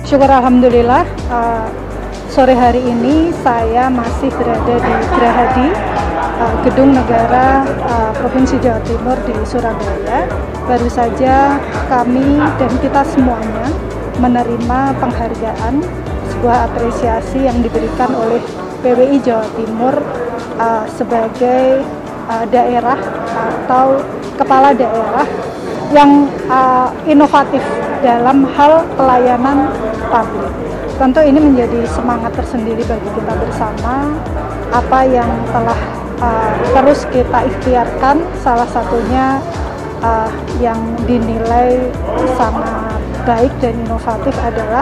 Syukur alhamdulillah, sore hari ini saya masih berada di Gerahadi, Gedung Negara Provinsi Jawa Timur di Surabaya. Baru saja kami dan kita semuanya menerima penghargaan, sebuah apresiasi yang diberikan oleh PWI Jawa Timur sebagai daerah atau kepala daerah yang inovatif dalam hal pelayanan publik. Tentu ini menjadi semangat tersendiri bagi kita bersama, apa yang telah terus kita ikhtiarkan, salah satunya yang dinilai sangat baik dan inovatif adalah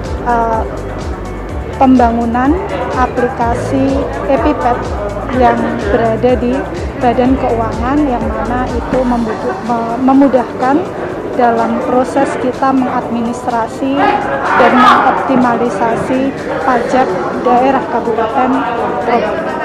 pembangunan aplikasi EpiPad yang berada di Badan Keuangan, yang mana itu memudahkan dalam proses kita mengadministrasi dan mengoptimalisasi pajak daerah Kabupaten Probolinggo.